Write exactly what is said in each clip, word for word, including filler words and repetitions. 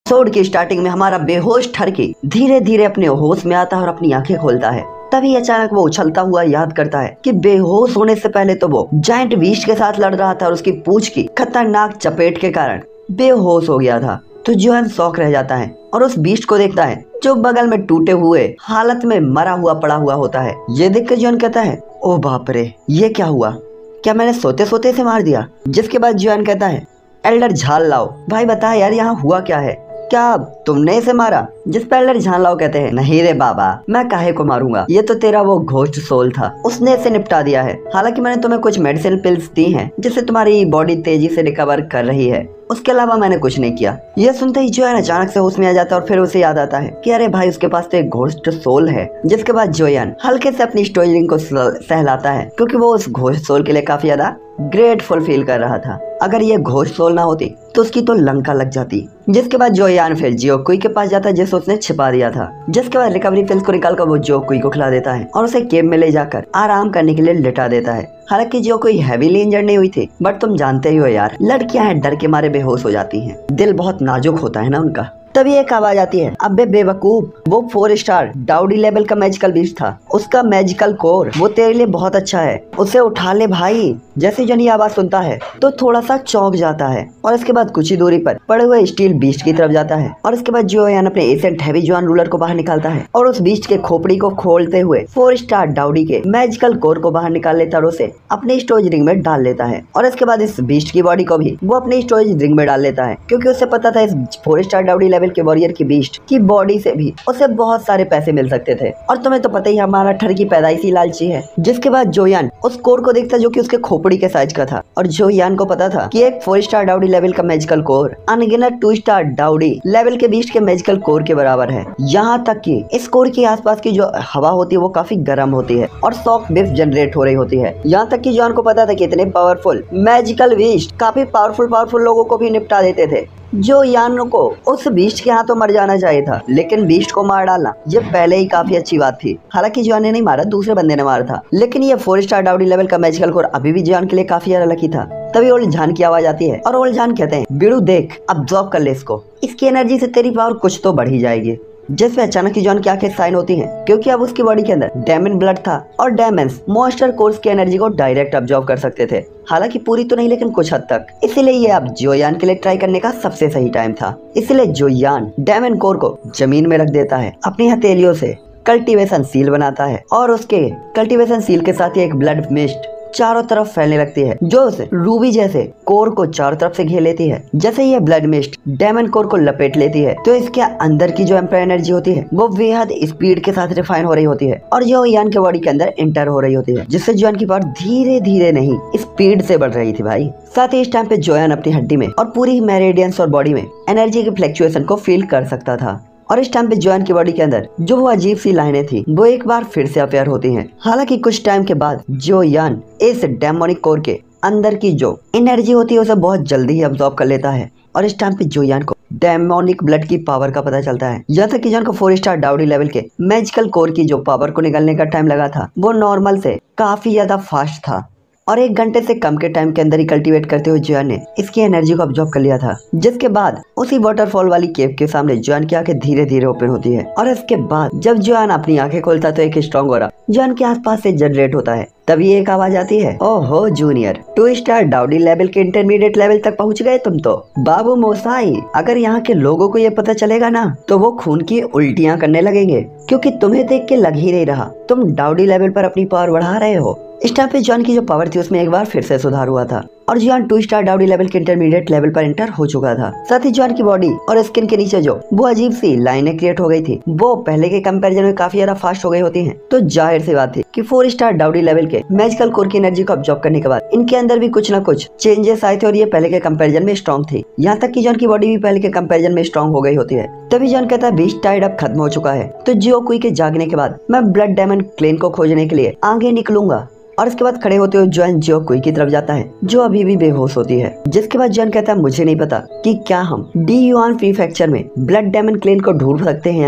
Episode की starting में हमारा बेहोश ठरकी धीरे धीरे अपने होश में आता है और अपनी आंखें खोलता है। तभी अचानक वो उछलता हुआ याद करता है कि बेहोश होने से पहले तो वो जायंट बीस्ट के साथ लड़ रहा था और उसकी पूंछ की खतरनाक चपेट के कारण बेहोश हो गया था। तो जोयान शॉक रह जाता है और उस बीस्ट को देखता है जो बगल में टूटे हुए हालत में मरा हुआ पड़ा हुआ होता है। ये देख कर जोयान कहता है, ओ बाप रे, ये क्या हुआ? क्या मैंने सोते सोते से मार दिया? जिसके बाद जोयान कहता है, एल्डर झाल लाओ, भाई बता यार यहाँ हुआ क्या है? क्या तुमने इसे मारा? जिस पर एल्डर झाल लाओ कहते हैं, नहीं रे बाबा, मैं काहे को मारूंगा, ये तो तेरा वो घोस्ट सोल था, उसने इसे निपटा दिया है। हालांकि मैंने तुम्हें कुछ मेडिसिन पिल्स दी हैं जिससे तुम्हारी बॉडी तेजी से रिकवर कर रही है, उसके अलावा मैंने कुछ नहीं किया। यह सुनते ही जोयान अचानक से होश में आ जाता है और फिर उसे याद आता है कि अरे भाई उसके पास तो एक घोस्ट सोल है। जिसके बाद जोयान हल्के से अपनी स्टोरिंग को सहलाता है क्योंकि वो उस घोस्ट सोल के लिए काफी ज्यादा ग्रेटफुल फील कर रहा था। अगर ये घोस्ट सोल ना होती तो उसकी तो लंका लग जाती। जिसके बाद जोयान फिर जियोकुई के पास जाता है जिसे उसने छिपा दिया था। जिसके बाद रिकवरी पिल्स को निकालकर वो जियोकुई को खिला देता है और उसे केव में ले जाकर आराम करने के लिए लिटा देता है। हालांकि जो कोई हैवीली इंजर्ड नहीं हुई थी, बट तुम जानते ही हो यार, लड़कियां हैं डर के मारे बेहोश हो जाती हैं, दिल बहुत नाजुक होता है ना उनका। तभी एक आवाज आती है, अबे बेवकूफ, वो फोर स्टार डाउडी लेवल का मैजिकल बीस्ट था, उसका मैजिकल कोर वो तेरे लिए बहुत अच्छा है, उसे उठा ले भाई। जैसे जन ये आवाज सुनता है तो थोड़ा सा चौंक जाता है और इसके बाद कुछ ही दूरी पर पड़े हुए स्टील बीस्ट की तरफ जाता है और इसके बाद जोयान अपने एसेंट हैवी जोआन रूलर को बाहर निकालता है और उस बीस्ट के खोपड़ी को खोलते हुए फोर स्टार डाउडी के मैजिकल कोर को बाहर निकाल लेता है और उसे अपने स्टोरेज रिंग में डाल लेता है। और इसके बाद इस बीस्ट की बॉडी को भी वो अपने स्टोरेज रिंग में डाल लेता है क्योंकि उसे पता था इस फोर स्टार डाउडी लेवल के वॉरियर की बीस्ट की बॉडी से भी उसे बहुत सारे पैसे मिल सकते थे। और तुम्हें तो पता ही हमारा ठरकी पैदाइशी लालची है। जिसके बाद जोयान उस कोर को देखता जो कि उसके खोपड़ी के साइज का था और जोयान को पता था कि एक फोर स्टार डाउडी लेवल का मैजिकल कोर अनगिनत टू स्टार डाउडी लेवल के बीस्ट के मैजिकल कोर के बराबर है। यहाँ तक कि इस कोर के आसपास की जो हवा होती है वो काफी गर्म होती है और शॉक वेव जनरेट हो रही होती है। यहाँ तक कि जोयान को पता था कि इतने पावरफुल मैजिकल बीस्ट काफी पावरफुल पावरफुल लोगों को भी निपटा देते थे। जोयान को उस बीस्ट के हाथों मर जाना चाहिए था, लेकिन बीस्ट को मार डालना ये पहले ही काफी अच्छी बात थी। हालांकि जोयान ने नहीं मारा, दूसरे बंदे ने मारा था, लेकिन ये फोर स्टार डाउडी लेवल का मैजिकल कोर अभी भी जोयान के लिए काफी ज्यादा लकी था। तभी ओल्ड जान की आवाज आती है और ओल्ड जान कहते हैं, बिड़ू देख, अब्सॉर्ब कर ले इसको, इसकी एनर्जी से तेरी पावर कुछ तो बढ़ ही जाएगी। जिसमें अचानक ही जोयान की आंखें साइन होती हैं क्योंकि अब उसकी बॉडी के अंदर डेमन ब्लड था और डेमन्स मॉन्स्टर कोर्स की एनर्जी को डायरेक्ट अब्सॉर्ब कर सकते थे। हालांकि पूरी तो नहीं, लेकिन कुछ हद तक। इसीलिए ये अब जोयान के लिए ट्राई करने का सबसे सही टाइम था। इसलिए जोयान डेमन कोर को जमीन में रख देता है, अपनी हथेलियों से कल्टीवेशन सील बनाता है और उसके कल्टीवेशन सील के साथ ही एक ब्लड मिस्ट चारों तरफ फैलने लगती है जो उस रूबी जैसे कोर को चारों तरफ से घेर लेती है। जैसे ये ब्लड मिस्ट डेमन कोर को लपेट लेती है तो इसके अंदर की जो एम्पर एनर्जी होती है वो बेहद स्पीड के साथ रिफाइन हो रही होती है और जोयान के बॉडी के अंदर एंटर हो रही होती है, जिससे जोयान की पावर धीरे धीरे नहीं स्पीड से बढ़ रही थी भाई। साथ ही इस टाइम पे जोयान अपनी हड्डी में और पूरी मेरिडियंस और बॉडी में एनर्जी के फ्लक्चुएशन को फील कर सकता था। और इस टाइम पे जोयान की बॉडी के अंदर जो वो अजीब सी लाइनें थी वो एक बार फिर से अपेयर होती हैं। हालांकि कुछ टाइम के बाद जोयान इस डेमोनिक कोर के अंदर की जो एनर्जी होती है उसे बहुत जल्दी ही अब्सॉर्ब कर लेता है और इस टाइम पे जोयान को डेमोनिक ब्लड की पावर का पता चलता है। यहाँ तक कि जोयान को फोर स्टार डाउडी लेवल के मैजिकल कोर की जो पावर को निकालने का टाइम लगा था वो नॉर्मल से काफी ज्यादा फास्ट था और एक घंटे से कम के टाइम के अंदर ही कल्टीवेट करते हुए जोयान ने इसकी एनर्जी को अब्सॉर्ब कर लिया था। जिसके बाद उसी वाटरफॉल वाली केव के सामने जोयान की आंखें धीरे धीरे ओपन होती है और इसके बाद जब जोयान अपनी आंखें खोलता तो एक स्ट्रॉन्ग ऑरा जोयान के आसपास से जनरेट होता है। तभी एक आवाज आती है, ओहो junior, two star Doudi level के इंटरमीडिएट लेवल तक पहुंच गए तुम तो। बाबू मोसाई, अगर यहाँ के लोगों को ये पता चलेगा ना तो वो खून की उल्टियाँ करने लगेंगे क्योंकि तुम्हें देख के लग ही नहीं रहा तुम डाउडी लेवल पर अपनी पावर बढ़ा रहे हो। इस टाइम पे जोयान की जो पावर थी उसमें एक बार फिर से सुधार हुआ था और Joyan two star Doudi level के इंटरमीडिएट लेवल पर एंटर हो चुका था। साथ ही जोयान की बॉडी और स्किन के नीचे जो वो अजीब सी लाइनें क्रिएट हो गई थी वो पहले के कंपैरिजन में काफी ज्यादा फास्ट हो गई होती हैं। तो जाहिर सी बात थी कि फोर स्टार डाउडी लेवल के मैजिकल कोर की एनर्जी को अब्सॉर्ब करने के बाद इनके अंदर भी कुछ न कुछ चेंजेस आए थे और ये पहले के कंपैरिजन में स्ट्रॉन्ग थी। यहाँ तक कि जोयान की बॉडी भी पहले के कंपैरिजन में स्ट्रॉन्ग हो गई होती है। तभी जोयान कहता है, बीस्ट टाइड अब खत्म हो चुका है तो जियोकुई के जागने के बाद मैं ब्लड डेमन क्लेन को खोजने के लिए आगे निकलूंगा। और इसके बाद खड़े होते हुए जोयान जियोकुई की तरफ जाता है जो अभी भी बेहोश होती है। जिसके बाद जोयान कहता है, मुझे नहीं पता कि क्या हम डी युआन प्रीफेक्चर में ब्लड डेमन क्लेन को ढूंढ सकते हैं या नहीं,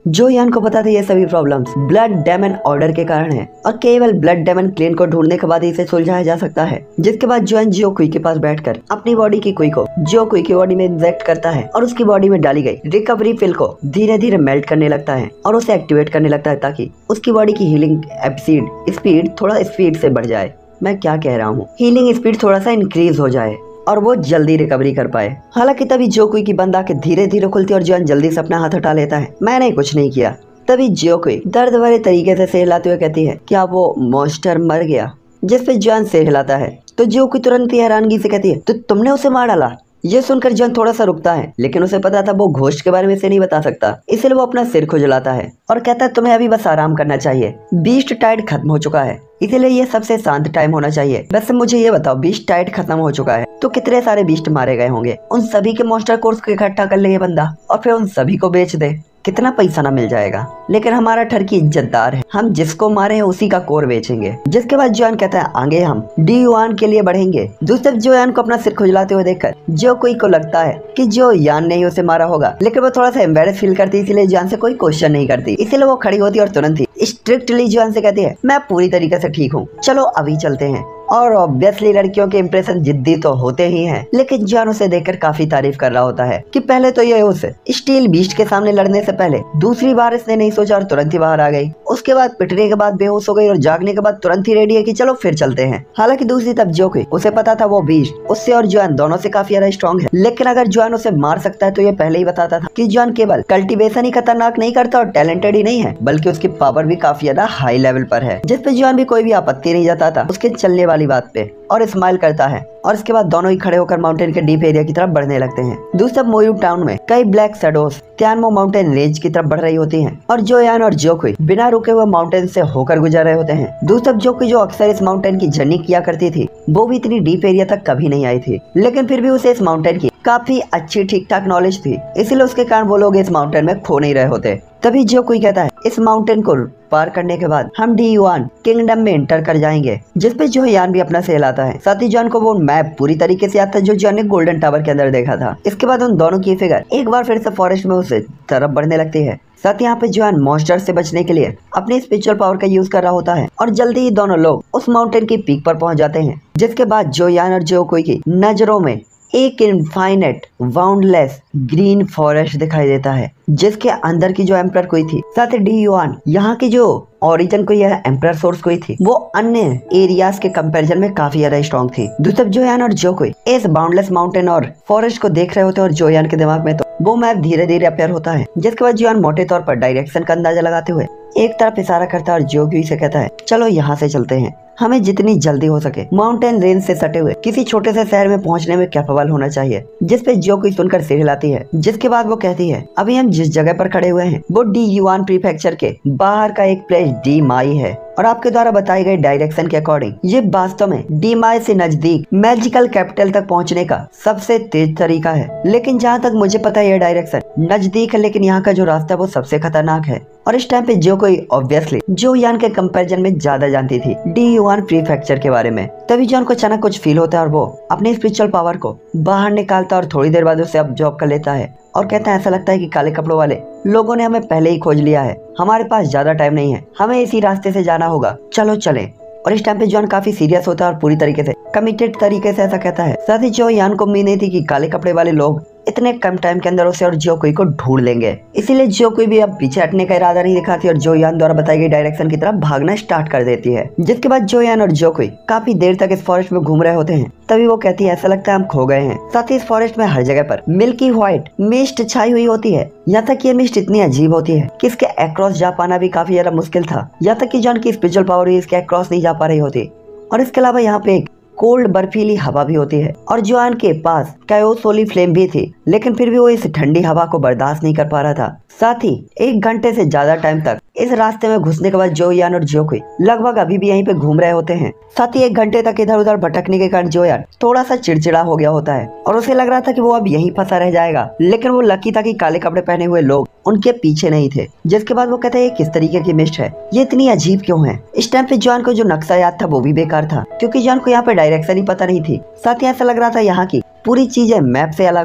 जो यान को पता था ये सभी प्रॉब्लम्स ब्लड डेमन ऑर्डर के कारण है और केवल ब्लड डेमन क्लेन को ढूंढने के बाद इसे सुलझाया जा सकता है। जिसके बाद जोयान जियो कुई के पास बैठकर अपनी बॉडी की कुई को जियो कुई की बॉडी में इंजेक्ट करता है और उसकी बॉडी में डाली गई रिकवरी पिल को धीरे धीरे मेल्ट करने लगता है और उसे एक्टिवेट करने लगता है ताकि उसकी बॉडी की हीलिंग एपिसीड स्पीड थोड़ा स्पीड से बढ़ जाए। मैं क्या कह रहा हूँ, हीलिंग स्पीड थोड़ा सा इंक्रीज हो जाए और वो जल्दी रिकवरी कर पाए। हालांकि तभी जो कुई की बंद आके धीरे धीरे खुलती है और जोयान जल्दी से अपना हाथ हटा लेता है। मैंने कुछ नहीं किया। तभी जियो कुई दर्द भरे तरीके से सहलाते हुए कहती है क्या वो मॉन्स्टर मर गया, जिस पे जोयान सहलाता है तो जियो कुई तुरंत ही हैरानगी से कहती है तो तुमने उसे मार डाला। ये सुनकर जोयान थोड़ा सा रुकता है, लेकिन उसे पता था वो घोस्ट के बारे में से नहीं बता सकता, इसलिए वो अपना सिर खुजलाता है और कहता है तुम्हें अभी बस आराम करना चाहिए, बीस्ट टाइड खत्म हो चुका है, इसीलिए ये सबसे शांत टाइम होना चाहिए। वैसे मुझे ये बताओ बीस्ट टाइड खत्म हो चुका है तो कितने सारे बीस्ट मारे गए होंगे, उन सभी के मॉन्स्टर कोर्स को इकट्ठा कर ले ये बंदा और फिर उन सभी को बेच दे, कितना पैसा ना मिल जाएगा। लेकिन हमारा ठरकी इज्जतदार है, हम जिसको मारे हैं उसी का कोर बेचेंगे। जिसके बाद जोयान कहता है आगे हम डी युआन के लिए बढ़ेंगे। दूसरी तरफ जोयान को अपना सिर खुजलाते हुए देखकर जो कोई को लगता है कि जो यान ने ही उसे मारा होगा, लेकिन वो थोड़ा सा एम्बेरस फील करती है, इसीलिए जोयान से कोई क्वेश्चन नहीं करती। इसीलिए वो खड़ी होती है और तुरंत ही स्ट्रिक्टली जोयान से कहती है मैं पूरी तरीके से ठीक हूँ, चलो अभी चलते हैं। और ऑब्वियसली लड़कियों के इंप्रेशन जिद्दी तो होते ही हैं, लेकिन जोयान उसे देखकर काफी तारीफ कर रहा होता है कि पहले तो ये उस स्टील बीस्ट के सामने लड़ने से पहले दूसरी बार इसने नहीं सोचा और तुरंत ही बाहर आ गई। उसके बाद पिटने के बाद बेहोश हो गई और जागने के बाद तुरंत ही रेडी है कि चलो फिर चलते हैं। हालांकि दूसरी तरफ जो कोई उसे पता था वो बीस्ट उससे और जोयान दोनों से काफी ज्यादा स्ट्रॉन्ग है, लेकिन अगर जोयान उसे मार सकता है तो ये पहले ही बताता था कि जोयान केवल कल्टीवेशन ही खतरनाक नहीं करता और टैलेंटेड ही नहीं है, बल्कि उसकी पावर भी काफी ज्यादा हाई लेवल पर है, जिसपे जोयान भी कोई भी आपत्ति नहीं जताता उसके चलने वाली बात पे और स्माइल करता है। और इसके बाद दोनों ही खड़े होकर माउंटेन के डीप एरिया की तरफ बढ़ने लगते हैं। दूसरी तरफ मोयू टाउन में कई black shadows Tianmo mountain range की तरफ बढ़ रही होती हैं और जोयान और जोकुई बिना रुके हुए माउंटेन से होकर गुजर रहे होते हैं। दूसरी तरफ जोकुई जो अक्सर इस माउंटेन की जर्नी किया करती थी वो भी इतनी डीप एरिया तक कभी नहीं आई थी, लेकिन फिर भी उसे इस माउंटेन की काफी अच्छी ठीक ठाक नॉलेज थी, इसीलिए उसके कारण वो लोग इस माउंटेन में खो नहीं रहे होते। तभी जो कोई कहता है इस माउंटेन को पार करने के बाद हम डी युआन किंगडम में एंटर कर जाएंगे, जिसपे जो यान भी अपना सहलाता है। साथ ही जॉन को वो मैप पूरी तरीके से याद था जो जॉन ने गोल्डन टावर के अंदर देखा था। इसके बाद उन दोनों की फिगर एक बार फिर से फॉरेस्ट में उसे तरफ बढ़ने लगती है। साथ ही यहाँ पे जॉन मॉन्स्टर से बचने के लिए अपनी स्पिरिचुअल पावर का यूज कर रहा होता है और जल्दी ही दोनों लोग उस माउंटेन की पीक पर पहुंच जाते हैं। जिसके बाद जो यान और जो कोई की नजरों में एक इनफाइनेट बाउंडलेस ग्रीन फॉरेस्ट दिखाई देता है, जिसके अंदर की जो एम्परर कोई थी, साथ ही डी युआन यहाँ की जो ओरिजिन कोई है, एम्परर सोर्स कोई थी, वो अन्य एरियाज के कंपैरिजन में काफी ज्यादा स्ट्रॉन्ग थी। दूसरी जोयान और जो कोई इस बाउंडलेस माउंटेन और फॉरेस्ट को देख रहे होते हैं और जोयान के दिमाग में तो वो मैप धीरे धीरे अपेयर होता है। जिसके बाद जोयान मोटे तौर पर डायरेक्शन का अंदाजा लगाते हुए एक तरफ इशारा करता है और जोगी से कहता है चलो यहाँ से चलते हैं, हमें जितनी जल्दी हो सके माउंटेन रेंज से सटे हुए किसी छोटे से शहर में पहुंचने में कैपेबल होना चाहिए। जिसपे जो कोई सुनकर सिर हिलाती है। जिसके बाद वो कहती है अभी हम जिस जगह पर खड़े हुए हैं वो डी युआन प्रीफेक्चर के बाहर का एक प्लेस डी माई है और आपके द्वारा बताई गई डायरेक्शन के अकॉर्डिंग ये वास्तव में डी माई से नजदीक मैजिकल कैपिटल तक पहुंचने का सबसे तेज तरीका है। लेकिन जहाँ तक मुझे पता है ये डायरेक्शन नजदीक है, लेकिन यहाँ का जो रास्ता है वो सबसे खतरनाक है। और इस टाइम पे जो कोई ऑब्वियसली जो यान के कंपैरिजन में ज्यादा जानती थी डी युआन प्रीफेक्चर के बारे में। तभी जॉन को अचानक कुछ फील होता है और वो अपनी स्पिरिचुअल पावर को बाहर निकालता है और थोड़ी देर बाद उसे ऑब्जर्व कर लेता है और कहता है ऐसा लगता है कि काले कपड़ों वाले लोगों ने हमें पहले ही खोज लिया है, हमारे पास ज्यादा टाइम नहीं है, हमें इसी रास्ते से जाना होगा, चलो चलें। और इस टाइम पे जॉन काफी सीरियस होता है और पूरी तरीके से कमिटेड तरीके से ऐसा कहता है। साथ ही जो यान को उम्मीद नहीं थी कि काले कपड़े वाले लोग इतने कम टाइम के अंदर उसे और जो कोई को ढूंढ लेंगे, इसीलिए जो कोई भी अब पीछे हटने का इरादा नहीं दिखाती और जो यान द्वारा बताई गई डायरेक्शन की तरफ भागना स्टार्ट कर देती है। जिसके बाद जो यान और जो कोई काफी देर तक इस फॉरेस्ट में घूम रहे होते हैं। तभी वो कहती है ऐसा लगता है हम खो गए हैं। साथ ही इस फॉरेस्ट में हर जगह पर मिल्की व्हाइट मिस्ट छाई हुई होती है, यहाँ तक ये मिस्ट इतनी अजीब होती है कि इसके अक्रॉस जा पाना भी काफी ज्यादा मुश्किल था। यहाँ तक कि जॉन की स्पिरिचुअल पावर इसके अक्रॉस नहीं जा पा रही होती। और इसके अलावा यहाँ पे एक कोल्ड बर्फीली हवा भी होती है और जोआन के पास कायोसोली फ्लेम भी थी, लेकिन फिर भी वो इस ठंडी हवा को बर्दाश्त नहीं कर पा रहा था। साथ ही एक घंटे से ज्यादा टाइम तक इस रास्ते में घुसने के बाद जोयान और जोकोई लगभग अभी भी यहीं पे घूम रहे होते हैं। साथ ही एक घंटे तक इधर उधर भटकने के कारण जोयान थोड़ा सा चिड़चिड़ा हो गया होता है और उसे लग रहा था कि वो अब यहीं फंसा रह जाएगा, लेकिन वो लकी था कि काले कपड़े पहने हुए लोग उनके पीछे नहीं थे। जिसके बाद वो कहता है ये किस तरीके की मिस्ट है, ये इतनी अजीब क्यों है। इस टाइम पे जोआन को जो नक्शा याद था वो भी बेकार था, क्योंकि जोआन को यहाँ पे डायरेक्शन ही पता नहीं थी। साथ ही ऐसा लग रहा था यहाँ की पूरी चीजें मैप से अलग हो।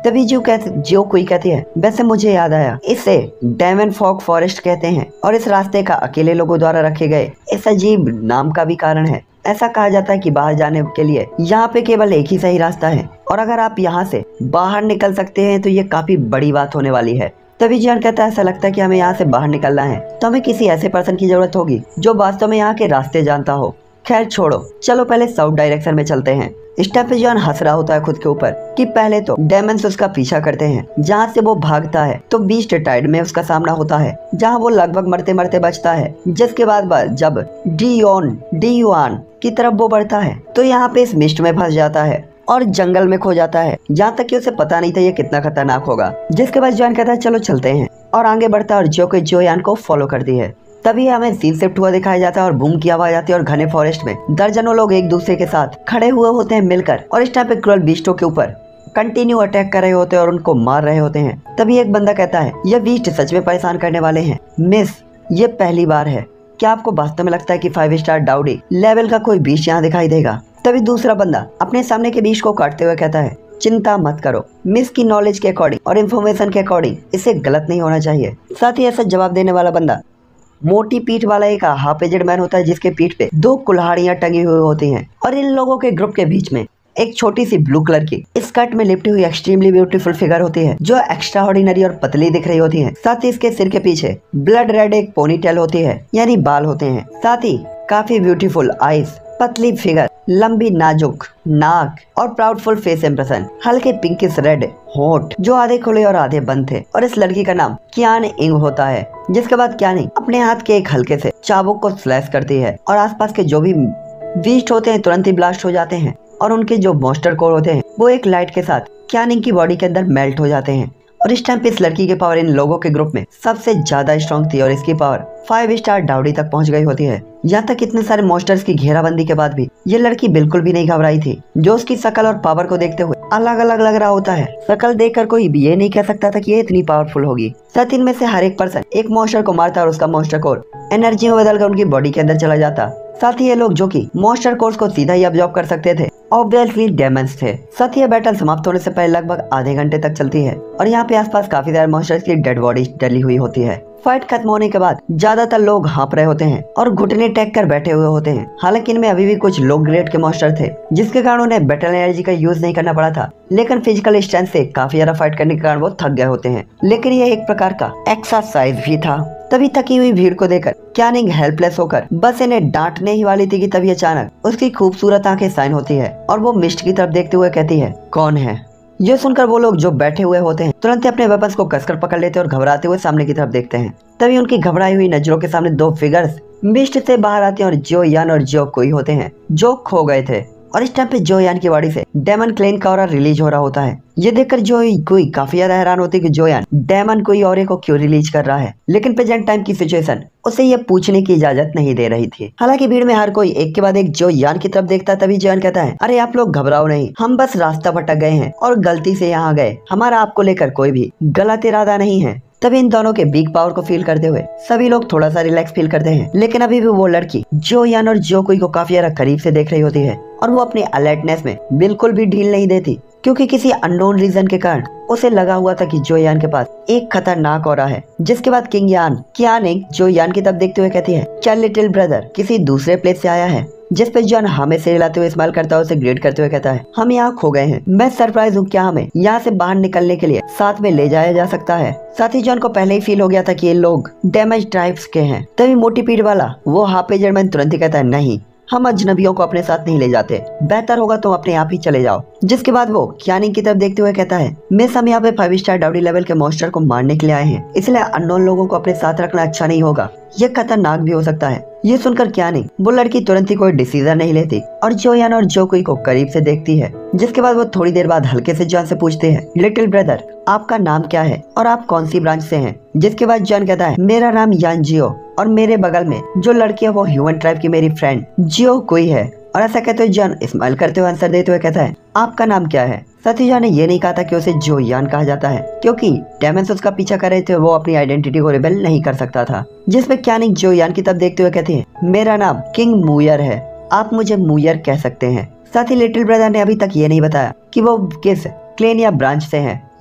तभी जो कहते जो कोई कहती है, वैसे मुझे याद आया, इसे डेमन फॉग फॉरेस्ट कहते हैं और इस रास्ते का अकेले लोगों द्वारा रखे गए इस अजीब नाम का भी कारण है। ऐसा कहा जाता है कि बाहर जाने के लिए यहाँ पे केवल एक ही सही रास्ता है और अगर आप यहाँ से बाहर निकल सकते हैं तो ये काफी बड़ी बात होने वाली है। तभी जियान कहता है, ऐसा लगता है कि हमें यहाँ से बाहर निकलना है तो हमें किसी ऐसे पर्सन की जरूरत होगी जो वास्तव में यहाँ के रास्ते जानता हो। खैर छोड़ो, चलो पहले साउथ डायरेक्शन में चलते हैं। इस टाइम पे जियान हंस रहा होता है खुद के ऊपर कि पहले तो डेमन्स उसका पीछा करते हैं, जहाँ से वो भागता है तो बीस्ट टाइड में उसका सामना होता है जहाँ वो लगभग मरते मरते बचता है। जिसके बाद बाद जब डियोन डियुआन की तरफ वो बढ़ता है तो यहाँ पे इस मिस्ट में फंस जाता है और जंगल में खो जाता है, जहाँ तक कि उसे पता नहीं था ये कितना खतरनाक होगा। जिसके बाद जियान कहता है चलो चलते हैं और आगे बढ़ता है और जो के जोयान को फॉलो करती है। तभी हमें सीन शिफ्ट हुआ दिखाया जाता है और बूम की आवाज आती है और घने फॉरेस्ट में दर्जनों लोग एक दूसरे के साथ खड़े हुए होते हैं मिलकर और इस टाइम पे क्रूअल बीस्टों के ऊपर कंटिन्यू अटैक कर रहे होते हैं और उनको मार रहे होते हैं। तभी एक बंदा कहता है, यह बीस्ट सच में परेशान करने वाले हैं मिस, ये पहली बार है, क्या आपको वास्तव में लगता है कि फाइव स्टार डाउडी लेवल का कोई बीस्ट यहाँ दिखाई देगा? तभी दूसरा बंदा अपने सामने के बीस्ट को काटते हुए कहता है, चिंता मत करो, मिस की नॉलेज के अकॉर्डिंग और इन्फॉर्मेशन के अकॉर्डिंग इसे गलत नहीं होना चाहिए। साथ ही ऐसा जवाब देने वाला बंदा मोटी पीठ वाला एक हाफ एजेड मैन होता है जिसके पीठ पे दो कुल्हाड़ियां टंगी हुई होती हैं और इन लोगों के ग्रुप के बीच में एक छोटी सी ब्लू कलर की स्कर्ट में लिपटी हुई एक्सट्रीमली ब्यूटीफुल फिगर होती है जो एक्स्ट्रा ऑर्डिनरी और पतली दिख रही होती है। साथ ही इसके सिर के पीछे ब्लड रेड एक पोनी टेल होती है यानी बाल होते हैं। साथ ही काफी ब्यूटीफुल आईज, पतली फिगर, लंबी नाजुक नाक और प्राउडफुल फेस इंप्रेशन, हल्के पिंकिश रेड होंठ जो आधे खुले और आधे बंद थे। और इस लड़की का नाम क्यान इंग होता है। जिसके बाद क्यान अपने हाथ के एक हल्के से चाबुक को स्लैश करती है और आसपास के जो भी बीस्ट होते हैं तुरंत ही ब्लास्ट हो जाते हैं और उनके जो मॉन्स्टर कोर होते हैं वो एक लाइट के साथ क्यानिंग की बॉडी के अंदर मेल्ट हो जाते हैं। और इस टाइम पे इस लड़की की पावर इन लोगों के ग्रुप में सबसे ज्यादा स्ट्रॉन्ग थी और इसकी पावर फाइव स्टार डाउडी तक पहुंच गई होती है। यहाँ तक इतने सारे मॉन्स्टर्स की घेराबंदी के बाद भी ये लड़की बिल्कुल भी नहीं घबराई थी, जो उसकी शकल और पावर को देखते हुए अलग अलग लग रहा होता है। शकल देखकर कोई भी ये नहीं कह सकता था कि ये इतनी पावरफुल होगी। साथ ही इनमें से हर एक पर्सन एक मॉन्स्टर को मारता और उसका मॉन्स्टर कोर एनर्जी में बदलकर उनकी बॉडी के अंदर चला जाता। साथ ही ये लोग जो कि मॉन्स्टर कोर्स को सीधा ही अब्जॉर्ब कर सकते थे ऑब्वियसली डेमन्स थे। साथ ही ये बैटल समाप्त होने से पहले लगभग आधे घंटे तक चलती है और यहाँ पे आसपास काफी सारे मॉन्स्टर्स की डेड बॉडी डली हुई होती है। फाइट खत्म होने के बाद ज्यादातर लोग हाँप रहे होते हैं और घुटने टेक कर बैठे हुए होते हैं। हालांकि इनमें अभी भी कुछ लो ग्रेड के मॉन्स्टर थे जिसके कारण उन्हें बैटल एनर्जी का यूज नहीं करना पड़ा था, लेकिन फिजिकल स्ट्रेंथ से काफी ज्यादा फाइट करने के कारण वो थक गए होते हैं। लेकिन ये एक प्रकार का एक्सरसाइज भी था। तभी थकी हुई भीड़ को देखकर क्यानिंग हेल्पलेस होकर बस इन्हें डांटने ही वाली थी कि तभी अचानक उसकी खूबसूरत आंखें साइन होती है और वो मिस्ट की तरफ देखते हुए कहती है, कौन है? ये सुनकर वो लोग जो बैठे हुए होते हैं तुरंत अपने वेपन्स को कसकर पकड़ लेते हैं और घबराते हुए सामने की तरफ देखते हैं। तभी उनकी घबराई हुई नजरों के सामने दो फिगर्स मिस्ट से बाहर आते हैं और जो यान और जो कोई होते हैं जो खो गए थे। और इस टाइम पे जो यान की बॉडी से डेमन क्लेन का ऑरा रिलीज हो रहा होता है। ये देखकर जो कोई काफी ज्यादा हैरान होती है कि जो यान डेमन कोई ऑरे को क्यों रिलीज कर रहा है, लेकिन प्रेजेंट टाइम की सिचुएशन उसे ये पूछने की इजाजत नहीं दे रही थी। हालांकि भीड़ में हर कोई एक के बाद एक जो यान की तरफ देखता, तभी जो यान कहता है, अरे आप लोग घबराओ नहीं, हम बस रास्ता भटक गए हैं और गलती से यहाँ गए, हमारा आपको लेकर कोई भी गलत इरादा नहीं है। तभी इन दोनों के बिग पावर को फील करते हुए सभी लोग थोड़ा सा रिलैक्स फील करते हैं, लेकिन अभी भी वो लड़की जो यान और जो कोई को काफी ज्यादा करीब से देख रही होती है और वो अपनी अलर्टनेस में बिल्कुल भी ढील नहीं देती, क्योंकि किसी अननोन रीजन के कारण उसे लगा हुआ था कि जो यान के पास एक खतरनाक ऑरा है। जिसके बाद किंग यान क्यानिंग जो यान की तरफ देखते हुए कहती है, क्या लिटिल ब्रदर किसी दूसरे प्लेस से आया है? जिस पे जॉन हमें से हिलाते हुए स्माइल करता है, उसे ग्रेट करते हुए कहता है, हम यहाँ खो गए हैं, मैं सरप्राइज हूँ, क्या हमें यहाँ से बाहर निकलने के लिए साथ में ले जाया जा सकता है? साथ ही जॉन को पहले ही फील हो गया था कि ये लोग डैमेज ट्राइब्स के हैं। तभी मोटी पीठ वाला वो हाफे जर्मन तुरंत ही कहता है, नहीं, हम अजनबियों को अपने साथ नहीं ले जाते, बेहतर होगा तुम अपने आप ही चले जाओ। जिसके बाद वो क्यानिंग की तरफ देखते हुए कहता है, मिस हम यहाँ पे फाइव स्टार डाउडी लेवल के मॉन्स्टर को मारने के लिए आए हैं, इसलिए अननोन लोगों को अपने साथ रखना अच्छा नहीं होगा, ये खतरनाक भी हो सकता है। ये सुनकर क्यानिंग वो लड़की तुरंत ही कोई डिसीजन नहीं लेती और जो यान और जो कोई को करीब से देखती है। जिसके बाद वो थोड़ी देर बाद हल्के से जॉन से पूछते हैं, लिटिल ब्रदर आपका नाम क्या है और आप कौन सी ब्रांच से हैं? जिसके बाद जॉन कहता है, मेरा नाम यान जियो और मेरे बगल में जो लड़की है वो ह्यूमन ट्राइब की मेरी फ्रेंड जियो कोई है। और ऐसा कहते हुए जॉन स्माइल करते हुए आंसर देते हुए कहता है, आपका नाम क्या है? साथ ही जॉन ने ये नहीं कहा था कि उसे जो यान कहा जाता है, क्योंकि डेमन्स उसका पीछा कर रहे थे, वो अपनी आइडेंटिटी को रिवेल नहीं कर सकता था। जिसमें क्यानिंग जो यान की तरफ देखते हुए कहती है, मेरा नाम किंग मूयर है, आप मुझे मूयर कह सकते हैं। साथ ही लिटिल ब्रदर ने अभी तक ये नहीं बताया कि वो किस क्लेन या ब्रांच से हैं।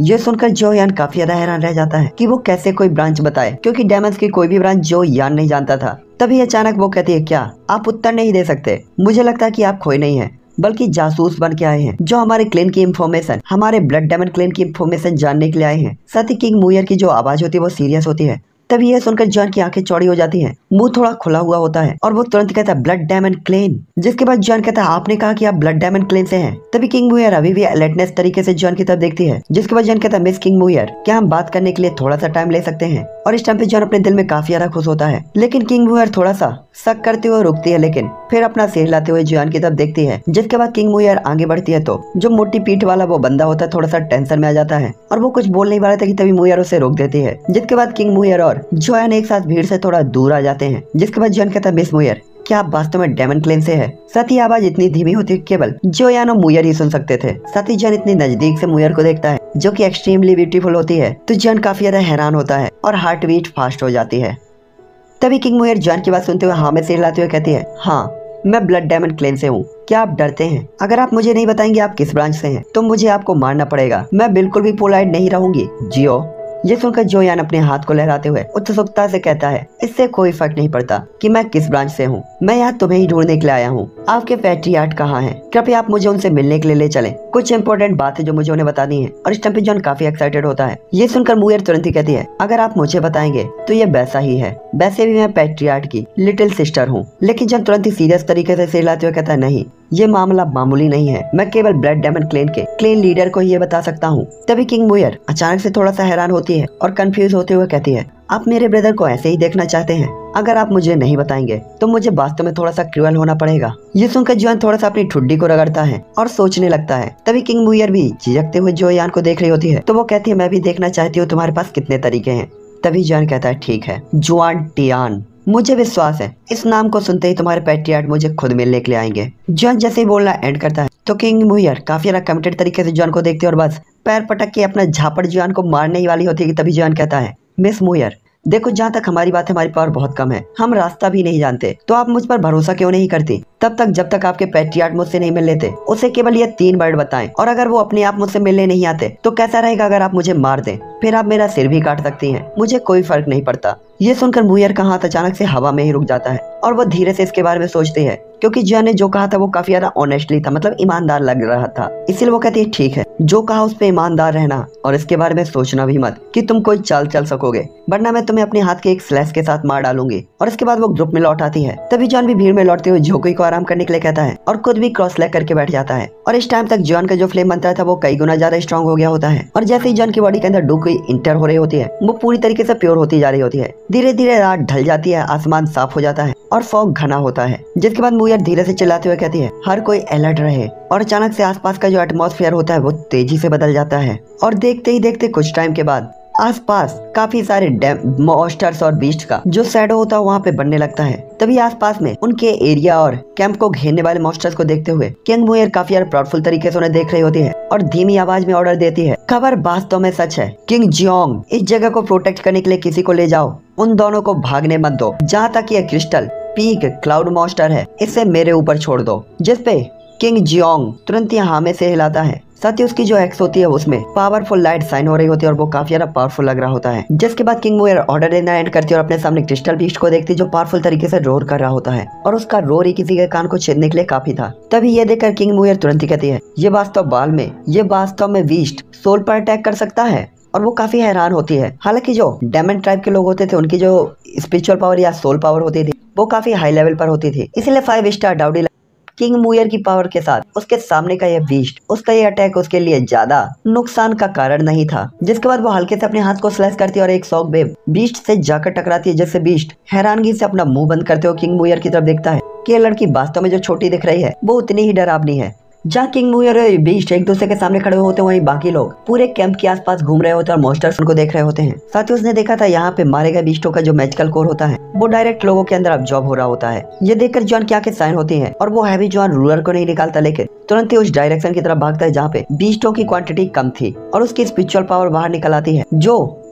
ये सुनकर जो यान काफी ज्यादा हैरान रह जाता है कि वो कैसे कोई ब्रांच बताए, क्योंकि डेमंस की कोई भी ब्रांच जो यान नहीं जानता था। तभी अचानक वो कहती है, क्या आप उत्तर नहीं दे सकते? मुझे लगता है कि आप खोए नहीं हैं, बल्कि जासूस बन के आए हैं जो हमारे क्लेन की इन्फॉर्मेशन, हमारे ब्लड डेमन क्लेन की इन्फॉर्मेशन जानने के लिए आए हैं। साथ ही किंग मुयर की जो आवाज होती है वो सीरियस होती है। तभी यह सुनकर जॉन की आंखें चौड़ी हो जाती हैं, मुंह थोड़ा खुला हुआ होता है और वो तुरंत कहता है ब्लड डायमंड क्लेन। जिसके बाद जॉन कहता है आपने कहा कि आप ब्लड डायमंड क्लेन से हैं। तभी किंग मुयर अभी भी अलर्टनेस तरीके से जॉन की तरफ देखती है। जिसके बाद जॉन कहता है मिस किंग मुयर, क्या हम बात करने के लिए थोड़ा सा टाइम ले सकते हैं? और इस टाइम पे जॉन अपने दिल में काफी ज्यादा खुश होता है, लेकिन किंग मुयर थोड़ा सा शक करते हुए रुकती है, लेकिन फिर अपना सिर हिलाते हुए जॉन की तरफ देखती है। जिसके बाद किंग मुयर आगे बढ़ती है तो जो मोटी पीठ वाला वो बंदा होता है थोड़ा सा टेंशन में आ जाता है और वो कुछ बोल नहीं पा रहा था कि तभी मुयर उसे रोक देती है। जिसके बाद किंग मुयर और जॉन एक साथ भीड़ से थोड़ा दूर आ जाते हैं। जिसके बाद जॉन कहता है मिस मुयर, क्या आप वास्तव में डेमन क्लेन से है? साथ ही आवाज इतनी धीमी होती है केवल जोयान और मुयर ही सुन सकते थे। साथ ही जॉन इतनी नजदीक से मुयर को देखता है जो कि एक्सट्रीमली ब्यूटीफुल होती है, तो जॉन काफी ज्यादा हैरान होता है और हार्ट बीट फास्ट हो जाती है। तभी किंग मुयर जॉन की बात सुनते हुए हाँ में सिर हिलाते हुए कहती है, हाँ मैं ब्लड डायमंड क्लेन से हूँ। क्या आप डरते हैं? अगर आप मुझे नहीं बताएंगे आप किस ब्रांच से हैं, तो मुझे आपको मारना पड़ेगा। मैं बिल्कुल भी पोलाइट नहीं रहूंगी जियो। ये सुनकर जोयान अपने हाथ को लहराते हुए उत्सुकता से कहता है, इससे कोई फर्क नहीं पड़ता कि मैं किस ब्रांच से हूँ, मैं यहाँ तुम्हें ही ढूंढने के लिए आया हूँ। आपके पैट्रियार्ट कहाँ हैं? कृपया आप मुझे उनसे मिलने के लिए ले चलें। कुछ इंपॉर्टेंट बात है जो मुझे उन्हें बतानी है। और इस टाइम पे जॉन काफी एक्साइटेड होता है। ये सुनकर मुयर तुरंत ही कहती है, अगर आप मुझे बताएंगे तो ये वैसा ही है, वैसे भी मैं पैट्रियार्ट की लिटिल सिस्टर हूँ। लेकिन जॉन तुरंत ही सीरियस तरीके से सिर हिलाते हुए कहता है, नहीं ये मामला मामूली नहीं है, मैं केवल ब्लड डायमंड क्लेन के क्लेन लीडर को ही ये बता सकता हूँ। तभी किंग मुयर अचानक से थोड़ा सा हैरान होती है और कंफ्यूज होते हुए कहती है, आप मेरे ब्रदर को ऐसे ही देखना चाहते हैं? अगर आप मुझे नहीं बताएंगे तो मुझे वास्तव में थोड़ा सा क्रूअल होना पड़ेगा। ये सुनकर जॉन थोड़ा सा अपनी ठुड्डी को रगड़ता है और सोचने लगता है। तभी किंग मुयर भी झिझकते हुए जोयान को देख रही होती है, तो वो कहती है, मैं भी देखना चाहती हूँ तुम्हारे पास कितने तरीके हैं। तभी जॉन कहता है, ठीक है जुआन टियान, मुझे विश्वास है इस नाम को सुनते ही तुम्हारे पैट्रियार्ट मुझे खुद मिलने के लिए आएंगे। जॉन जैसे ही बोलना एंड करता है तो किंग मुयर काफी ज्यादा कमिटेड तरीके से जॉन को देखती है और बस पैर पटक के अपना झापड़ जॉन को मारने ही वाली होती है कि तभी जॉन कहता है, मिस मुयर देखो, जहाँ तक हमारी बात है हमारी पावर बहुत कम है, हम रास्ता भी नहीं जानते, तो आप मुझ पर भरोसा क्यों नहीं करती? तब तक जब तक आपके पैट्रियार्ट मुझसे नहीं मिल लेते, उसे केवल ये तीन वर्ड बताएं, और अगर वो अपने आप मुझसे मिलने नहीं आते तो कैसा रहेगा अगर आप मुझे मार दें? फिर आप मेरा सिर भी काट सकती हैं, मुझे कोई फर्क नहीं पड़ता। ये सुनकर मुयर का हाथ अचानक से हवा में ही रुक जाता है और वो धीरे से इसके बारे में सोचती है, क्योंकि जॉन ने जो कहा था वो काफी ज्यादा ऑनेस्टली था, मतलब ईमानदार लग रहा था। इसीलिए वो कहती है, ठीक है जो कहा उस पे ईमानदार रहना और इसके बारे में सोचना भी मत कि तुम कोई चाल चल सकोगे, वरना मैं तुम्हें अपने हाथ के एक स्लैश के साथ मार डालूंगी। और इसके बाद वो ग्रुप में लौट आती है। तभी जॉन भी भीड़ में लौटते हुए झोंकी को आराम करने के लिए कहता है और खुद भी क्रॉस लेग करके बैठ जाता है। और इस टाइम तक जॉन का जो फ्लेम मंत्र था वो कई गुना ज्यादा स्ट्रॉन्ग हो गया होता है। और जैसे ही जॉन की बॉडी के अंदर डुबकी इंटर हो रही होती है, वो पूरी तरीके से प्योर होती जा रही होती है। धीरे धीरे रात ढल जाती है, आसमान साफ हो जाता है और फॉग घना होता है। जिसके बाद मुयर धीरे से चिल्लाते हुए कहती है, हर कोई अलर्ट रहे। और अचानक से आसपास का जो एटमॉस्फेयर होता है वो तेजी से बदल जाता है और देखते ही देखते कुछ टाइम के बाद आसपास काफी सारे मॉन्स्टर्स और बीस्ट का जो शैडो होता है वहाँ पे बनने लगता है। तभी आसपास में उनके एरिया और कैंप को घेरने वाले मॉन्स्टर्स को देखते हुए किंग मुयर काफी यार प्राउडफुल तरीके से उन्हें देख रही होती है और धीमी आवाज में ऑर्डर देती है, खबर वास्तव में सच है किंग जियोंग, इस जगह को प्रोटेक्ट करने के लिए किसी को ले जाओ, उन दोनों को भागने मत दो। जहाँ तक ये क्रिस्टल पीक क्लाउड मॉन्स्टर है इसे मेरे ऊपर छोड़ दो। जिसपे किंग जियोंग तुरंत यहाँ में से हिलाता है। साथ ही उसकी जो एक्स होती है उसमें पावरफुल लाइट साइन हो रही होती है और वो काफी ज्यादा पावरफुल लग रहा होता है। जिसके बाद किंग मुयर ऑर्डर देना एंड करती है और अपने सामने क्रिस्टल बीस्ट को देखती है जो पावरफुल तरीके से रोर कर रहा होता है और उसका रोर ही किसी के कान को छेदने के लिए काफी था। तभी ये देखकर किंग मुयर तुरंत ही कहती है, ये वास्तव बाल में ये वास्तव में बीस्ट सोल पर अटैक कर सकता है। और वो काफी हैरान होती है। हालांकि जो डेमन ट्राइब के लोग होते थे उनकी जो स्पिरिचुअल पावर या सोल पावर होती थी वो काफी हाई लेवल पर होती थी, इसलिए five star Doudi king Muyar की पावर के साथ उसके सामने का ये बीस्ट, उसका ये अटैक उसके लिए ज्यादा नुकसान का कारण नहीं था। जिसके बाद वो हल्के से अपने हाथ को स्लैश करती है और एक शॉक वेव बीस्ट से जाकर टकराती है, जिससे बीस्ट हैरानगी से अपना मुंह बंद करते हुए किंग मुयर की तरफ देखता है कि ये लड़की वास्तव में जो छोटी दिख रही है वो उतनी ही डरावनी है। जहाँ किंग मुयर और बीस्ट एक दूसरे के सामने खड़े होते हैं वहीं बाकी लोग पूरे कैंप के आसपास घूम रहे होते हैं और मॉन्स्टर्स उनको देख रहे होते हैं। साथ ही उसने देखा था यहाँ पे मारे गए बीस्टों का जो मैजिकल कोर होता है वो डायरेक्ट लोगों के अंदर अब्जॉर्ब हो रहा होता है। ये देखकर जॉन की आंखें साइन होती हैं और वो हैवी जॉन रूलर को नहीं निकालता लेकिन तुरंत ही उस डायरेक्शन की तरफ भागता है जहाँ पे बीस्टों की क्वांटिटी कम थी और उसकी स्पिरिचुअल पावर बाहर निकल आती है जो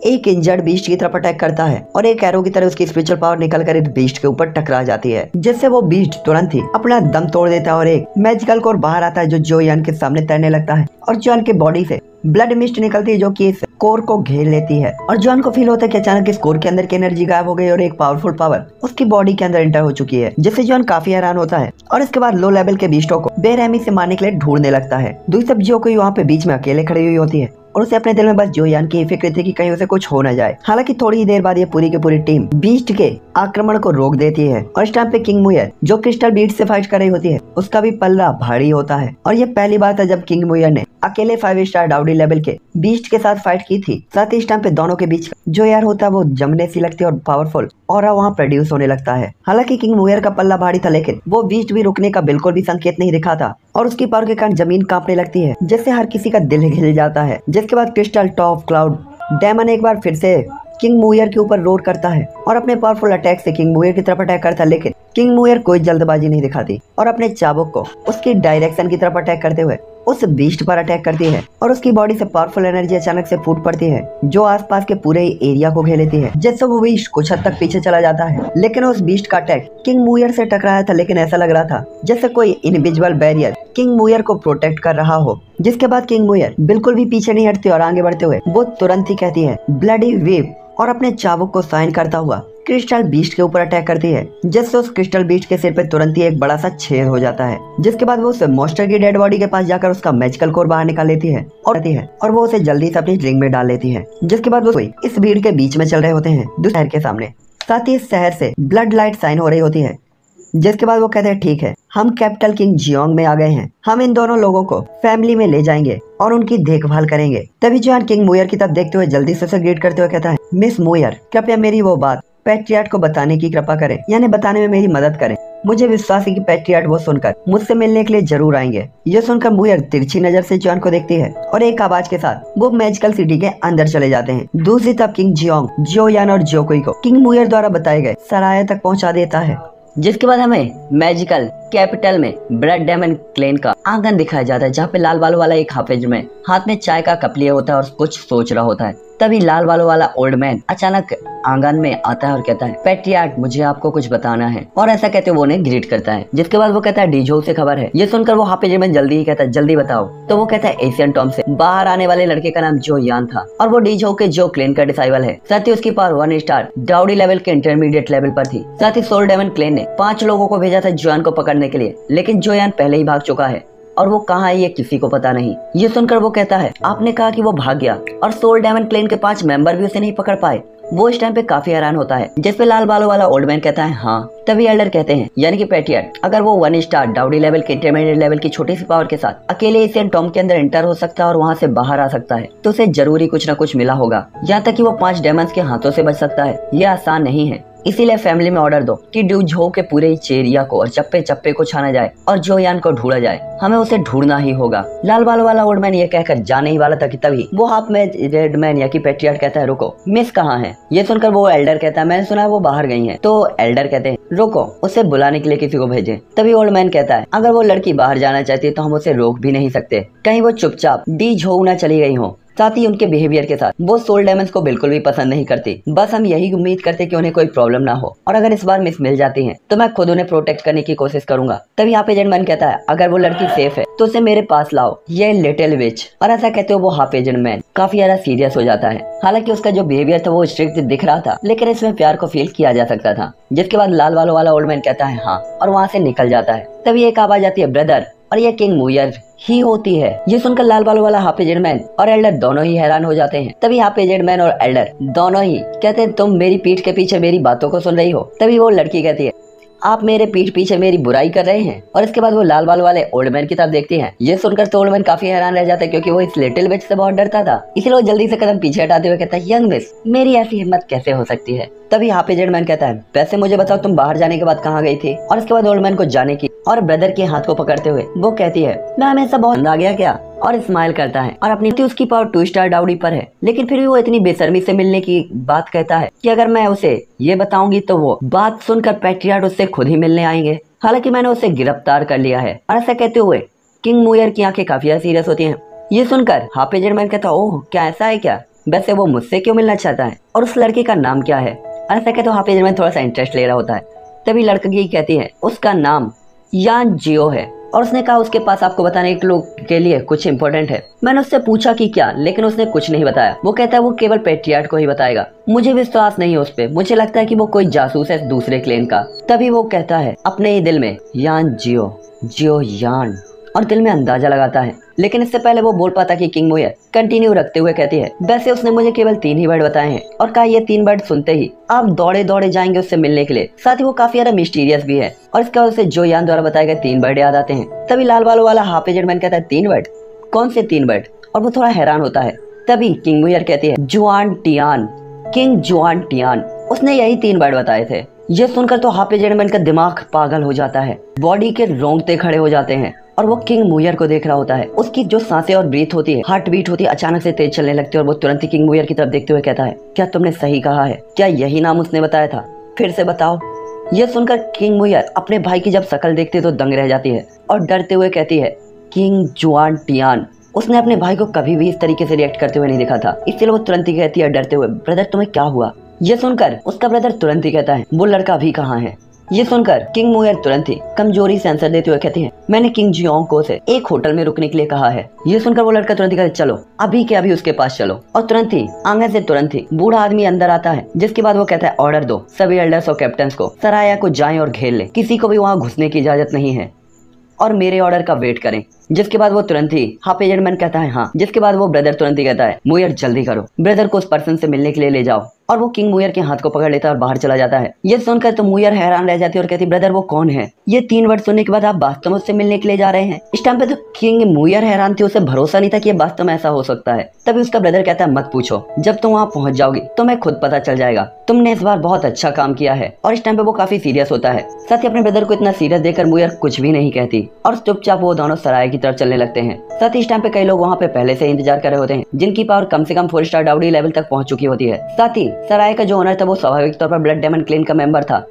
एक इंजर्ड बीस्ट की तरफ अटैक करता है और एक एरो की तरह उसकी स्पिरिचुअल पावर निकल कर इस बीस्ट के ऊपर टकरा जाती है, जिससे वो बीस्ट तुरंत ही अपना दम तोड़ देता है और एक मैजिकल कोर बाहर आता है जो जो यान के सामने तैरने लगता है और जॉन के बॉडी से ब्लड मिस्ट निकलती है जो कि इस कोर को घेर लेती है और जॉन को फील होता है कि अचानक इस कोर के अंदर की एनर्जी गायब हो गई और एक पावरफुल पावर उसकी बॉडी के अंदर एंटर हो चुकी है, जिससे जॉन काफी हैरान होता है और इसके बाद लो लेवल के बीस्टों को बेरहमी से मारने के लिए ढूंढने लगता है। दूसरी तरफ जो कोई वहाँ पे बीच में अकेले खड़ी हुई होती है और उसे अपने दिल में बस जो यान की फिक्र थी कि कहीं उसे कुछ हो न जाए। हालांकि थोड़ी ही देर बाद ये पूरी की पूरी टीम बीस्ट के आक्रमण को रोक देती है और इस टाइम पे किंग मुयर जो क्रिस्टल बीट से फाइट कर रही होती है उसका भी पल्ला भारी होता है और ये पहली बार था जब किंग मुयर ने अकेले फाइव स्टार डाउडी लेवल के बीस्ट के साथ फाइट की थी। साथ ही इस टाइम पे दोनों के बीच जो यार होता है वो जमने सी लगती है और पावरफुल और वहाँ प्रोड्यूस होने लगता है। हालांकि किंग मुयर का पल्ला भारी था लेकिन वो बीस्ट भी रुकने का बिल्कुल भी संकेत नहीं दिखा था और उसकी पावर के कारण जमीन कांपने लगती है जिससे हर किसी का दिल हिल जाता है। जिसके बाद क्रिस्टल टॉप क्लाउड डेमन एक बार फिर से किंग मुयर के ऊपर रोर करता है और अपने पावरफुल अटैक से किंग मुयर की तरफ अटैक करता है, लेकिन किंग मुयर कोई जल्दबाजी नहीं दिखाती और अपने चाबुक को उसकी डायरेक्शन की तरफ अटैक करते हुए उस बीस्ट पर अटैक करती है और उसकी बॉडी से पावरफुल एनर्जी अचानक से फूट पड़ती है जो आसपास के पूरे एरिया को घेर लेती है, जिससे वो बीस्ट कुछ हद तक पीछे चला जाता है। लेकिन उस बीस्ट का अटैक किंग मुयर से टकराया था, लेकिन ऐसा लग रहा था जैसे कोई इनविजिबल बैरियर किंग मुयर को प्रोटेक्ट कर रहा हो। जिसके बाद किंग मुयर बिल्कुल भी पीछे नहीं हटती और आगे बढ़ते हुए वो तुरंत ही कहती है ब्लडी वेव और अपने चाबुक को साइन करता हुआ क्रिस्टल बीस्ट के ऊपर अटैक करती है, जिससे उस क्रिस्टल बीस्ट के सिर पे तुरंत ही एक बड़ा सा छेद हो जाता है। जिसके बाद वो उस मॉन्स्टर की डेड बॉडी के पास जाकर उसका मैजिकल कोर बाहर निकाल लेती है और रहती है और वो उसे जल्दी से अपनी रिंग में डाल लेती है। जिसके बाद वो इस भीड़ के बीच में चल रहे होते हैं दूसरे शहर के सामने, साथ ही इस शहर से ब्लड लाइट साइन हो रही होती है। जिसके बाद वो कहते हैं ठीक है, हम कैपिटल किंग जियोंग में आ गए हैं, हम इन दोनों लोगों को फैमिली में ले जाएंगे और उनकी देखभाल करेंगे। तभी जॉन किंग मुयर की तरफ देखते हुए जल्दी से उसे ग्रीट करते हुए कहता है मिस मुयर, कृपया मेरी वो बात पैट्रियार्ट को बताने की कृपा करें, यानी बताने में मेरी मदद करें। मुझे विश्वास है कि पैट्रियार्ट वो सुनकर मुझसे मिलने के लिए जरूर आएंगे। ये सुनकर मुयर तिरछी नजर से जॉन को देखती है और एक आवाज के साथ वो मैजिकल सिटी के अंदर चले जाते हैं। दूसरी तरफ किंग जियोंग जियोयान और जियोकुई को किंग मुयर द्वारा बताए गए सराय तक पहुंचा देता है। जिसके बाद हमें मैजिकल कैपिटल में ब्लड डेमन क्लेन का आंगन दिखाया जाता है, जहाँ पे लाल बालों वाला एक हाफिज में हाथ में चाय का कप लिए होता है और कुछ सोच रहा होता है। तभी लाल बालों वाला ओल्ड मैन अचानक आंगन में आता है और कहता है पैट्रियार्ट, मुझे आपको कुछ बताना है, और ऐसा कहते हुए वो उन्हें ग्रीट करता है। जिसके बाद वो कहता है डीजो से खबर है। ये सुनकर वो हाफिज में जल्दी ही कहता है जल्दी बताओ। तो वो कहता है एशियन टॉम से बाहर आने वाले लड़के का नाम जो यान था और वो डीजो के जो क्लेन का डिसाइबल है। साथ ही उसकी power one star Doudi level के इंटरमीडिएट लेवल पर थी। साथ ही सोल डेमन क्लेन ने पांच लोगों को भेजा था जोयान को पकड़ने के लिए, लेकिन जोयान पहले ही भाग चुका है और वो कहाँ है ये किसी को पता नहीं। ये सुनकर वो कहता है आपने कहा कि वो भाग गया और सोल डेमन क्लेन के पांच मेंबर भी उसे नहीं पकड़ पाए। वो इस टाइम पे काफी हैरान होता है, जिसपे लाल बालों वाला ओल्ड मैन कहता है हाँ। तभी एल्डर कहते हैं यानी कि पैट्रियार्ट, अगर वो वन स्टार डाउडी लेवल के इंटरमीडिएट लेवल की छोटी सी पावर के साथ अकेले एशियन टॉम के अंदर एंटर हो सकता है और वहाँ से बाहर आ सकता है, तो उसे जरूरी कुछ न कुछ मिला होगा, यहाँ तक कि वो पांच डेमंस के हाथों से बच सकता है। ये आसान नहीं है, इसीलिए फैमिली में ऑर्डर दो कि ड्यू झो के पूरे एरिया को और चप्पे चप्पे को छाना जाए और जो यान को ढूंढा जाए। हमें उसे ढूंढना ही होगा। लाल बाल वाला ओल्ड मैन ये कहकर जाने ही वाला था कि तभी वो हाफ में रेड मैन या कि पैट्रियार्ट कहता है रुको, मिस कहाँ है। ये सुनकर वो एल्डर कहता है मैंने सुना है वो बाहर गई है। तो एल्डर कहते हैं रुको, उसे बुलाने के लिए किसी को भेजें। तभी ओल्ड मैन कहता है अगर वो लड़की बाहर जाना चाहती है तो हम उसे रोक भी नहीं सकते, कहीं वो चुपचाप डी झो ना चली गई हो। साथ ही उनके बिहेवियर के साथ वो सोल डेमंस को बिल्कुल भी पसंद नहीं करती। बस हम यही उम्मीद करते कि उन्हें कोई प्रॉब्लम ना हो, और अगर इस बार मिस मिल जाती हैं तो मैं खुद उन्हें प्रोटेक्ट करने की कोशिश करूंगा। तभी हाफ एजेंट मैन कहता है अगर वो लड़की सेफ है तो उसे मेरे पास लाओ, ये लिटिल विच। और ऐसा कहते हो वो हाफ एजेंट मैन काफी ज्यादा सीरियस हो जाता है। हालांकि उसका जो बिहेवियर था वो स्ट्रिक्ट दिख रहा था, लेकिन इसमें प्यार को फील किया जा सकता था। जिसके बाद लाल बालों वाला ओल्ड मैन कहता है हाँ, और वहाँ से निकल जाता है। तभी एक आवाज आती है ब्रदर, और ये किंग मुयर ही होती है। ये सुनकर लाल बालों वाला हाफ एजेंट मैन और एल्डर दोनों ही हैरान हो जाते हैं। तभी हाफ एजेंट मैन और एल्डर दोनों ही कहते हैं तुम मेरी पीठ के पीछे मेरी बातों को सुन रही हो। तभी वो लड़की कहती है आप मेरे पीठ पीछे मेरी बुराई कर रहे हैं। और इसके बाद वो लाल बाल वाले ओल्ड मैन की तरफ देखती है। ये सुनकर तो ओल्ड मैन काफी हैरान रह जाता है, क्योंकि वो इस लिटिल विच से बहुत डरता था। इसलिए वो जल्दी से कदम पीछे हटाते हुए कहता है यंग मिस, मेरी ऐसी हिम्मत कैसे हो सकती है। तभी हाफ एजेंट मैन कहता है वैसे मुझे बताओ तुम बाहर जाने के बाद कहाँ गई थी। और इसके बाद ओल्ड मैन को जाने की और ब्रदर के हाथ को पकड़ते हुए वो कहती है मैं हमेशा बहुत आ गया क्या, और स्माइल करता है। और अपनी उसकी पावर टू स्टार डाउडी पर है, लेकिन फिर भी वो इतनी बेशर्मी से मिलने की बात कहता है कि अगर मैं उसे ये बताऊंगी तो वो बात सुनकर पैट्रियार्ट उससे खुद ही मिलने आएंगे। हालांकि मैंने उसे गिरफ्तार कर लिया है। और ऐसा कहते हुए किंग मुयर की आंखें काफी सीरियस होती हैं। ये सुनकर हाफ एजेंट मैन कहता ओह क्या ऐसा है क्या। वैसे वो मुझसे क्यों मिलना चाहता है और उस लड़के का नाम क्या है। ऐसा कहते हाफिज में थोड़ा सा इंटरेस्ट ले रहा होता है। तभी लड़की कहती है उसका नाम यान जियो है और उसने कहा उसके पास आपको बताने के लोग के लिए कुछ इंपॉर्टेंट है। मैंने उससे पूछा कि क्या, लेकिन उसने कुछ नहीं बताया। वो कहता है वो केवल पेट्रियार्ड को ही बताएगा। मुझे विश्वास नहीं है उस पे, मुझे लगता है कि वो कोई जासूस है दूसरे क्लेन का। तभी वो कहता है अपने ही दिल में यान जियो जियो यान, और दिल में अंदाजा लगाता है। लेकिन इससे पहले वो बोल पाता कि किंग मुयर कंटिन्यू रखते हुए कहती है वैसे उसने मुझे केवल तीन ही वर्ड बताए हैं और कहा ये तीन वर्ड सुनते ही आप दौड़े दौड़े जाएंगे उससे मिलने के लिए। साथ ही वो काफी ज्यादा मिस्टीरियस भी है और इसका वजह से जो यान द्वारा बताए गए तीन वर्ड याद आते हैं। तभी लाल बालों वाला हाफिज एडमैन कहता है तीन वर्ड, कौन से तीन वर्ड, और वो थोड़ा हैरान होता है। तभी किंग मुयर कहती है जुआन टियान, किंग जुआन टियान, उसने यही तीन वर्ड बताए थे। ये सुनकर तो हाफिज एडमैन का दिमाग पागल हो जाता है, बॉडी के रोंगटे खड़े हो जाते हैं और वो किंग मुयर को देख रहा होता है। उसकी जो सांसें और ब्रीथ होती है, हार्ट बीट होती है, अचानक से तेज चलने लगती है और वो तुरंत ही किंग मुयर की तरफ देखते हुए कहता है क्या तुमने सही कहा है, क्या यही नाम उसने बताया था, फिर से बताओ। यह सुनकर किंग मुयर अपने भाई की जब शक्ल देखती है तो दंग रह जाती है और डरते हुए कहती है किंग जुआन टियान। उसने अपने भाई को कभी भी इस तरीके से रिएक्ट करते हुए नहीं देखा था, इसलिए वो तुरंत ही कहती है डरते हुए ब्रदर तुम्हें क्या हुआ। ये सुनकर उसका ब्रदर तुरंत ही कहता है वो लड़का अभी कहाँ है। ये सुनकर किंग मुयर तुरंत ही कमजोरी से आंसर देते हुए कहती है मैंने किंग जियोंग को से एक होटल में रुकने के लिए कहा है। ये सुनकर वो लड़का तुरंत ही कहता है चलो अभी के अभी उसके पास चलो, और तुरंत ही आंगन से तुरंत ही बूढ़ा आदमी अंदर आता है, जिसके बाद वो कहता है ऑर्डर दो सभी एल्डर्स और कैप्टन्स को सराया को जाएं और घेर ले, किसी को भी वहाँ घुसने की इजाजत नहीं है और मेरे ऑर्डर का वेट करें। जिसके बाद वो तुरंत ही हाफिज एडमैन कहता है हाँ। जिसके बाद वो ब्रदर तुरंत ही कहता है मुयर जल्दी करो, ब्रदर को उस पर्सन से मिलने के लिए ले जाओ, और वो किंग मुयर के हाथ को पकड़ लेता है और बाहर चला जाता है। ये सुनकर तो मुयर हैरान रह जाती है और कहती ब्रदर वो कौन है। ये तीन वर्ड सुनने के बाद आप वास्तव में उससे मिलने के लिए जा रहे हैं। इस टाइम पे तो किंग मुयर हैरान थी, उसे भरोसा नहीं था कि ये वास्तव में ऐसा हो सकता है। तभी उसका ब्रदर कहता है मत पूछो, जब तुम वहाँ पहुंच जाओगी तुम्हें खुद पता चल जाएगा, तुमने इस बार बहुत अच्छा काम किया है। और इस टाइम पे वो काफी सीरियस होता है। साथ ही अपने ब्रदर को इतना सीरियस देखकर मुयर कुछ भी नहीं कहती और चुपचाप वो दोनों सराय की तरफ चलने लगते हैं। साथ ही इस टाइम पे कई लोग वहाँ पे पहले से इंतजार कर रहे होते हैं, जिनकी पावर कम से कम फोर स्टार डाउडी लेवल तक पहुंच चुकी होती है। साथ ही सराय का जो ओनर था वो स्वाभाविक तौर पर ब्लड डायमंड क्लेन का मेंबर था,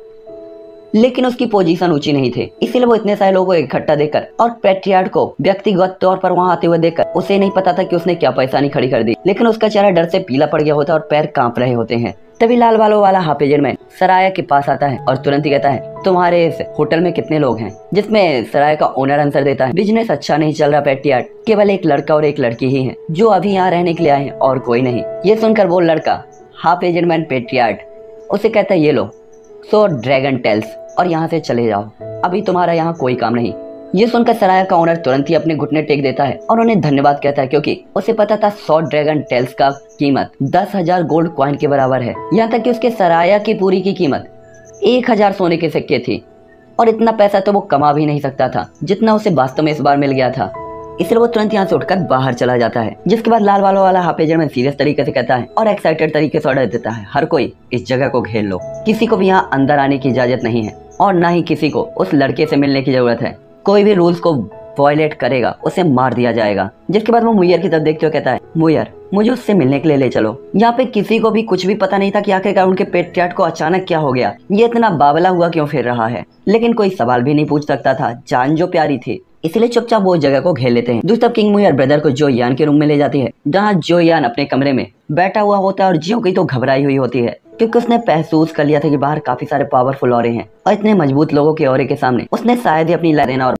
लेकिन उसकी पोजीशन ऊंची नहीं थी, इसीलिए वो इतने सारे लोगों को इकट्ठा देखकर और पेट्रियार्ड को व्यक्तिगत तौर पर वहां आते हुए देखकर उसे नहीं पता था कि उसने क्या परेशानी खड़ी कर दी, लेकिन उसका चेहरा डर से पीला पड़ गया होता है और पैर कांप रहे होते हैं। तभी लाल बालों वाला हाफिज एडमैन सराया के पास आता है और तुरंत ही कहता है तुम्हारे इस होटल में कितने लोग हैं। जिसमें सराय का ओनर आंसर देता है बिजनेस अच्छा नहीं चल रहा पेट्रियार्ड, केवल एक लड़का और एक लड़की ही है जो अभी यहाँ रहने के लिए आए हैं और कोई नहीं। ये सुनकर वो लड़का हाफिज एडमैन पेट्रियार्ड उसे कहता है ये लो सो ड्रैगन टेल्स और यहाँ से चले जाओ, अभी तुम्हारा यहाँ कोई काम नहीं। ये सुनकर सराया का ओनर तुरंत ही अपने घुटने टेक देता है और उन्हें धन्यवाद कहता है, क्योंकि उसे पता था सौ ड्रैगन टेल्स का कीमत दस हजार गोल्ड कॉइन के बराबर है। यहाँ तक कि उसके सराया की पूरी की कीमत एक हजार सोने के सिक्के थी और इतना पैसा तो वो कमा भी नहीं सकता था जितना उसे वास्तव में इस बार मिल गया था। इसलिए वो तुरंत यहाँ से उठकर बाहर चला जाता है। जिसके बाद लाल बालों वाला हाफिज एडमैन सीरियस तरीके से कहता है और एक्साइटेड तरीके से ऑर्डर देता है हर कोई इस जगह को घेर लो, किसी को भी यहाँ अंदर आने की इजाजत नहीं है और ना ही किसी को उस लड़के से मिलने की जरूरत है। कोई भी रूल्स को वायलेट करेगा उसे मार दिया जाएगा। जिसके बाद वो मुयर की तरफ देखते हुए कहता है मुयर मुझे उससे मिलने के लिए ले चलो। यहाँ पे किसी को भी कुछ भी पता नहीं था कि आखिरकार उनके पेट्रियार्ड को अचानक क्या हो गया, ये इतना बावला हुआ क्यों फिर रहा है, लेकिन कोई सवाल भी नहीं पूछ सकता था, जान जो प्यारी थी, इसलिए चुपचाप वो जगह को घेर लेते हैं। दूसरी तरफ किंग मुयर ब्रदर को जो यान के रूम में ले जाती है, जहाँ जो यान अपने कमरे में बैठा हुआ होता है और जियो की तो घबराई हुई होती है, क्योंकि उसने महसूस कर लिया था कि बाहर काफी सारे पावरफुल औरे हैं और इतने मजबूत लोगों के औरे के सामने उसने शायद ही अपनी लड़ेना और